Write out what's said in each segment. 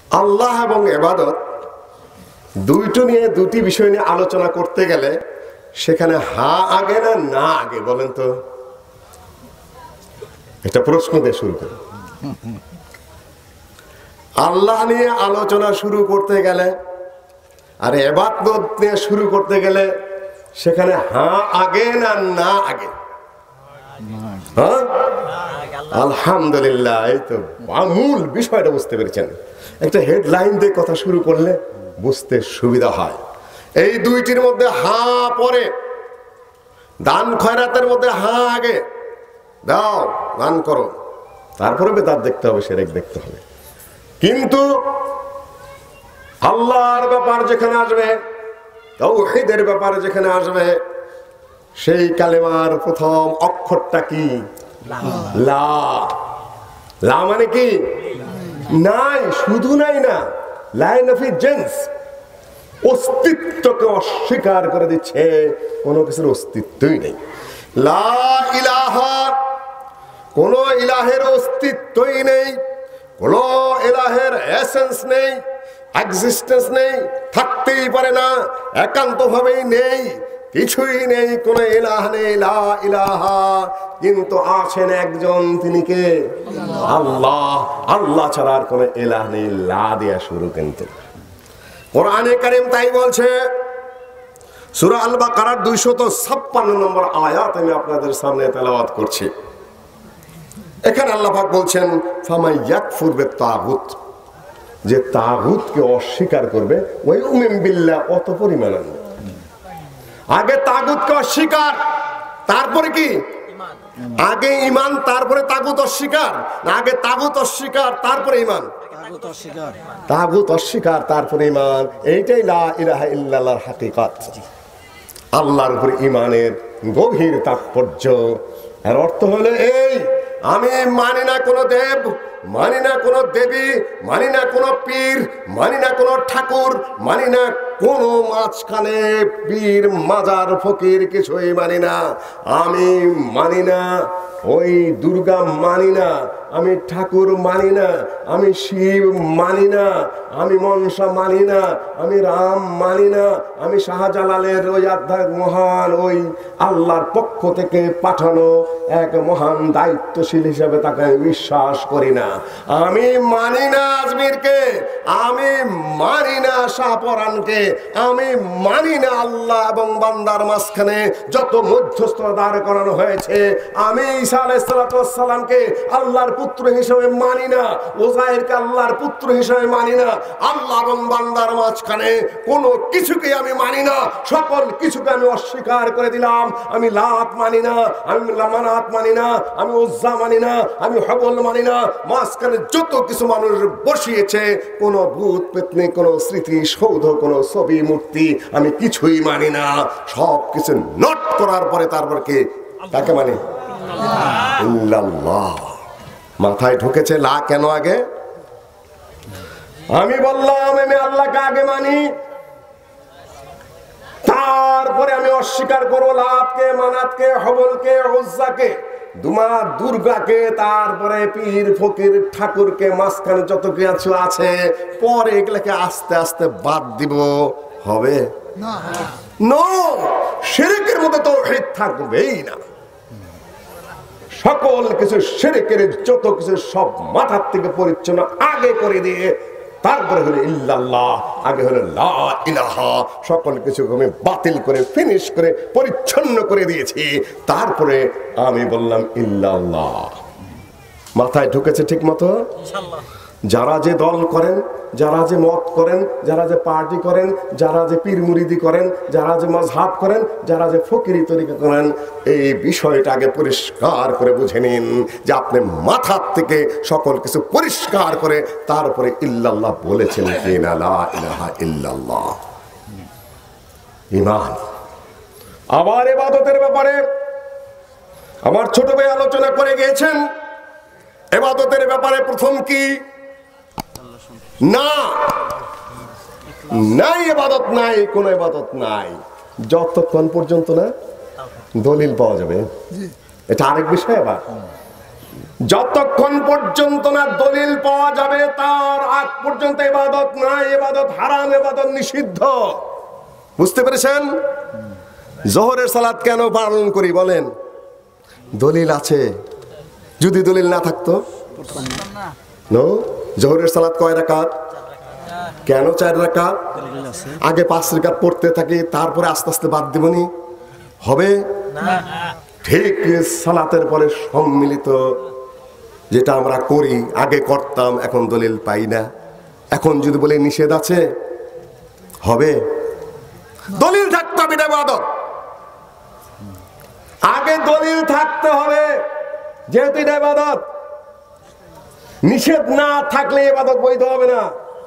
আল্লাহ এবং ইবাদত দুইটো নিয়ে দুটি বিষয় নিয়ে আলোচনা করতে গেলে সেখানে হা আগে না না আগে বলেন তো? এটা প্রশ্ন দিয়ে শুরু করি। আল্লাহ নিয়ে আলোচনা শুরু করতে গেলে আর ইবাদত নিয়ে শুরু করতে গেলে সেখানে হা আগে না না আগে? হ্যাঁ, আলহামদুলিল্লাহ, এই তো মূল বিষয়টা বুঝতে পেরেছেন। একটা হেডলাইন দিয়ে কথা শুরু করলে বুঝতে সুবিধা হয়। এই দুইটির মধ্যে হা পরে। দান খয়রাতের মধ্যে হা আগে, দাও দান করো, তারপরে বেদাত দেখতে হবে, শিরক দেখতে হবে। কিন্তু আল্লাহর ব্যাপার যেখানে আসবে, তাওহীদের ব্যাপারে যেখানে আসবে, সেই কালেমার প্রথম অক্ষরটা কি? লা। লা মানে কি? নাই, শুধু নাই না, লা নাফি জিন্স, অস্তিত্বকে অস্বীকার করে দিচ্ছে, কোনো কিছুর অস্তিত্বই নেই। লা ইলাহা, কোন ইলাহের অস্তিত্বই নেই, কোন ইলাহের এসেন্স নেই, এক্সিস্টেন্স নেই, থাকতেই পারে না, একান্তভাবেই নেই, কিছুই নেই, কোন ইলাহ নেই, লা ইলাহা। কিন্তু আছেন একজন, তিনি কে? আল্লাহ। আল্লাহ ছাড়া আর কোন ইলাহ নেই, লা দিয়া শুরু। কিন্তু কোরআনে কারীম তাই বলছে। সূরা আল বাকারার 256 নম্বর আয়াত আমি আপনাদের সামনে তেলাওয়াত করছি। এখানে আল্লাহ পাক বলছেন, ফামাই ইয়াকফুর বিত্তাগুত, যে তাগুতকে অস্বীকার করবে, ওই উমিন বিল্লাহ, অত পরিমাণ। আগে তাগুতকে অস্বীকার, তারপরে কি? আগে ঈমান, তারপরে তাগুত অস্বীকার, না আগে তাগুত অস্বীকার তারপরে ঈমান? তাগুত অস্বীকার তারপরে ঈমান। এইটাই লা ইলাহা ইল্লাল্লাহর হাকিকত। আল্লাহর উপর ঈমানের গভীর তাৎপর্য। এর অর্থ হলো এই, আমি মানি না কোনো দেব, মানি না কোনো দেবী, মানি না কোনো পীর, মানি না কোনো ঠাকুর, মানি না কোনো মাঝখানে পীর মাজার ফকির, কিছুই মানি না। আমি মানি না ওই দুর্গা, মানি না আমি ঠাকুর, মানি না আমি শিব, মানি না আমি মনসা, মানি না আমি রাম, মানি না আমি শাহজালালের ওই আধ্যাত্মিক মহান ওই আল্লাহর পক্ষ থেকে পাঠানো এক মহান দায়িত্বশীল হিসেবে তাকে আমি বিশ্বাস করি না। আমি মানি না আজমিরকে, আমি মানি না শাহপরানকে, আমি মানি না আল্লাহ এবং বান্দার মাঝখানে যত মধ্যস্থতা দাঁড় করানো হয়েছে। আমি ঈসা আলাইহিস সালামকে আল্লাহর পুত্র হিসেবে মানি না, ওযাইরকে আল্লাহর পুত্র হিসেবে মানি না। আল্লাহ এবং বান্দার মাঝখানে কোনো কিছুকে আমি মানি না, সকল কিছুকে আমি অস্বীকার করে দিলাম। আমি লাত মানি না, আমি মানাত মানি না, আমি উজ্জা মানি না, আমি হবল মানি না। মাঝখানে যত কিছু মানুষ বসিয়েছে, কোনো ভূত পেতনি, কোনো স্মৃতি সৌধ, কোনো ছবি মূর্তি, আমি কিছুই মানি না। সব কিছু নোট করার পরে তারপর কে? তাকে মানে ইল্লাল্লাহ। মাথায় ঢুকেছে লা কেন আগে? আমি বললাম আমি আল্লাহকে আগে মানি, তারপরে আমি অস্বীকার করবো লাতকে, মানাতকে, হবলকে, উজ্জাকে, দুর্গাকে, তারপরে পীর ফকির ঠাকুরকে, মাঝখানে যত কিছু আছে, পরে এগুলোকে আস্তে আস্তে বাদ দিব। হবে না? শিরকের মধ্যে তাওহীদ থাকবেই না। সকল কিছু শিরকের যত কিছু সব মাথার থেকে পরিচ্ছন্ন আগে করে দিয়ে তারপরে হলো ইল্লাল্লাহ, আগে হলো লা ইলাহা। সকল কিছু আমি বাতিল করে ফিনিশ করে পরিচ্ছন্ন করে দিয়েছি, তারপরে আমি বললাম ইল্লাল্লাহ। মাথায় ঢুকেছে ঠিক মতো? ইনশাআল্লাহ। যারা যে দল করেন, যারা যে মত করেন, যারা যে পার্টি করেন, যারা যে পীর মুরিদি করেন, যারা যে মাযহাব করেন, যারা যে ফকিরি তরিকা করেন, এই বিষয়টা আগে পরিষ্কার করে বুঝে নিন যে আপনি মাথার থেকে সকল কিছু পরিষ্কার করে তারপরে ইল্লাল্লাহ বলেছেন কিনা। লা ইলাহা ইল্লাল্লাহ ঈমান। আবার ইবাদতের ব্যাপারে আমার ছোট ভাই আলোচনা করে গিয়েছেন। ইবাদতের ব্যাপারে প্রথম কি? না, নাই ইবাদত, নাই কোন ইবাদত নাই যতক্ষণ পর্যন্ত না দলিল পাওয়া যাবে। এটা আরেক বিষয়। আবার যতক্ষণ পর্যন্ত না দলিল পাওয়া যাবে তার আগ পর্যন্ত ইবাদত নাই, ইবাদত হারাম, ইবাদত নিষিদ্ধ। বুঝতে পেরেছেন? জোহরের সালাত কেন পালন করি বলেন? দলিল আছে। যদি দলিল না থাকতো নো। জোহরের সালাত কয় রাকাত? কেন 4 রাকাত? আগে 5 রাকাত পড়তে থাকি, তারপরে আস্তে আস্তে বাদ দিবনি, হবে না। ঠিক সালাতের পরে সম্মিলিত যেটা আমরা করি, আগে করতাম, এখন দলিল পাই না। এখন যদি বলে নিষেধ আছে, হবে? দলিল থাকতে হবে ইবাদত। আগে দলিল থাকতে হবে, যেহেতু এটা ইবাদত। নিষেধ না থাকলে ইবাদত বৈধ হবে না।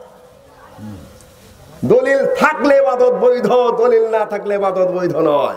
দলিল থাকলে ইবাদত বৈধ, দলিল না থাকলে ইবাদত বৈধ নয়।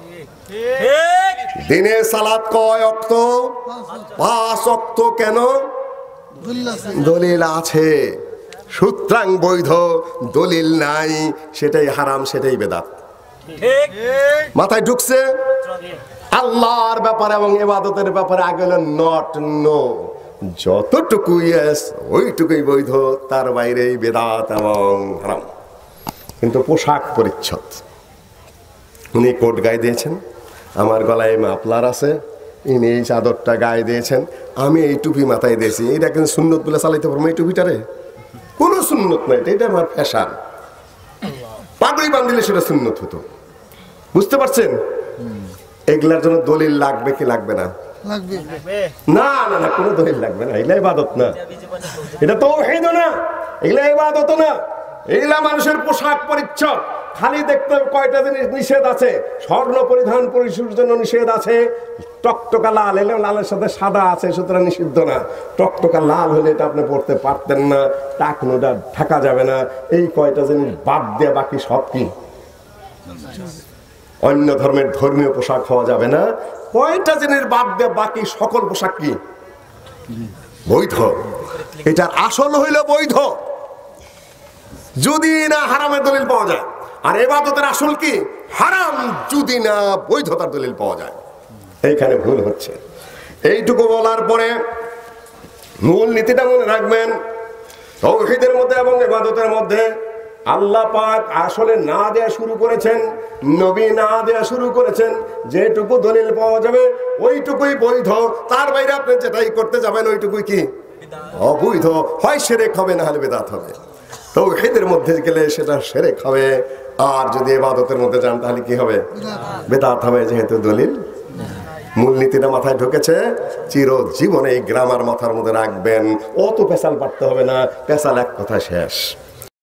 দিনে সালাত কয় ওয়াক্ত? 5 ওয়াক্ত। কেন? দলিল আছে, সুতরাং বৈধ। দলিল নাই, সেটাই হারাম, সেটাই বেদাত। মাথায় ঢুকছে? আল্লাহর ব্যাপারে এবং ইবাদতের ব্যাপারে আগে হলো নট, নো। যতটুকু ইয়েস ওইটুকুই বৈধ, তার বাইরেই বেদাত এবং হারাম। কিন্তু পোশাক পরিচ্ছদ, উনি কোট গায়ে দিয়েছেন, আমার গলায় মাফলার আছে, ইনি এই চাদরটা গায়ে দিয়েছেন, আমি এই টুপি মাথায় দিয়েছি। এটা কিন্তু সুন্নত বলে চালাইতে পারবো এই টুপিটারে? কোনো সুন্নত নাই, এটা আমার ফ্যাশন। পাগড়ি বাঁধলে সেটা সুন্নত হতো। বুঝতে পারছেন? এগুলার জন্য দলিল লাগবে কি লাগবে না? না না না, কোনো দলিল লাগবে না। এগুলা ইবাদত না, এটা তাওহীদ না, এগুলা ইবাদত না। এগুলা মানুষের পোশাক পরিচ্ছদ। খালি দেখতে কয়টা জিনিস নিষেধ আছে। স্বর্ণ পরিধান পুরুষের জন্য নিষেধ আছে। টকটকা লাল, এলে লালের সাথে সাদা আছে, সুতরাং নিষিদ্ধ না। টকটকা লাল হলে এটা আপনি পড়তে পারতেন না, টাকনোটা ঢাকা যাবে না। এই কয়টা জিনিস বাদ দিয়ে বাকি সব কি? অন্য ধর্মের ধর্মীয় পোশাক হওয়া যাবে না। কয়টা জিনিস বাদ দিয়ে বাকি সকল পোশাক কি? বৈধ। এটার আসল হইল বৈধ, যদি না হারামের দলিল পাওয়া যায়। আর ইবাদতের আসল কি? হারাম, যদি না বৈধতার দলিল পাওয়া যায়। এইখানে ভুল হচ্ছে। এইটুকু বলার পরে মূল নীতিটা মনে রাখবেন, তাওহীদের মধ্যে এবং ইবাদতের মধ্যে আল্লাহ পাক আসলে না দেয়া শুরু করেছেন, নবী না দেয়া শুরু করেছেন। যেটুকু দলিল পাওয়া যাবে ওইটুকুই বৈধ, তার বাইরে আপনি যেটাই করতে যাবেন ওইটুকুই কি? অবৈধ। হয় শিরক হবে, না হলে বিদআত হবে। তাওহীদের মধ্যে গেলে সেটা শিরক হবে, আর যদি ইবাদতের মধ্যে যান তাহলে কি হবে? বিদআত হবে, যেহেতু দলিল। মূলনীতিটা মাথায় ঢুকেছে? চিরজীবনে এই গ্রামার মাথার মধ্যে রাখবেন। অত পেশাল পারতে হবে না, পেশাল এক কথা শেষ।